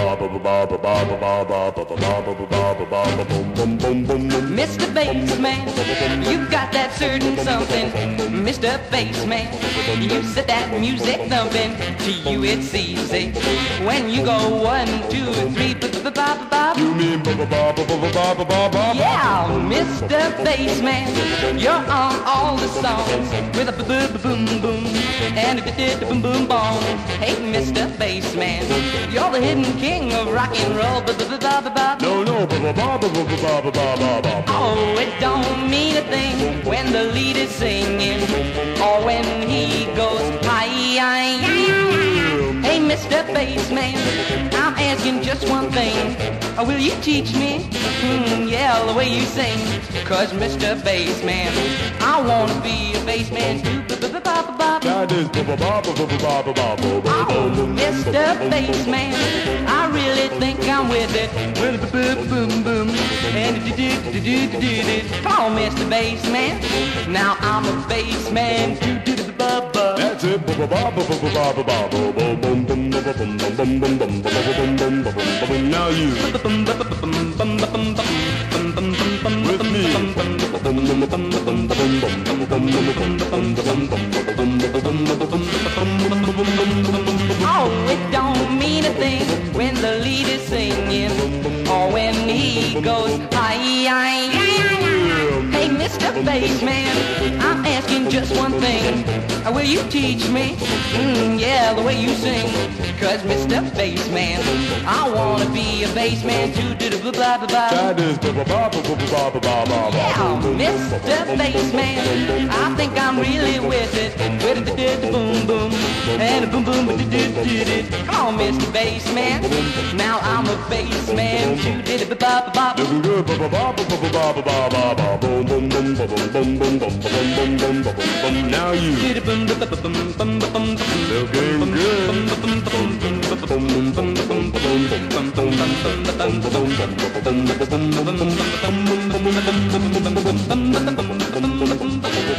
Mr. Bassman, you've got that certain something. Mr. Bassman, you set that music thumping. To you it's easy when you go 1, 2, 3. You mean Yeah, Mr. Bassman, you're on all the songs with a boom boom and a boom boom boom. Hey, Mr. Bassman, you're the hidden king of rock and roll. No. Oh, it don't mean a thing when the lead is singing or when he goes hi. Hey, Mr. Bassman, I'm asking just one thing. Will you teach me? Yeah, the way you sing. Cause Mr. Bassman, I wanna be a bassman too. That is Oh, Mr. Bassman, I really think I'm with it. With a boom boom and come on, Mr. Bassman. Now I'm a bassman too. That's it. Now you with me. Oh, it don't mean a thing when the lead is singing or when he goes hi. Hey, Mr. Bassman, I'm asking just one thing. Will you teach me? Yeah, the way you sing. Cause Mr. Bassman, I wanna be a bassman too. That is Yeah, Mr. Bassman, I think I'm really with it. With the boom boom and a boom boom. Come on, Mr. Bassman. Now I'm a bassman too. Now you looking good.